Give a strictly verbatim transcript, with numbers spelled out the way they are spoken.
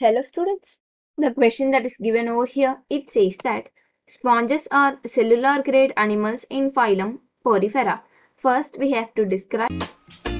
Hello students, the question that is given over here, it says that sponges are cellular grade animals in phylum Porifera. First we have to describe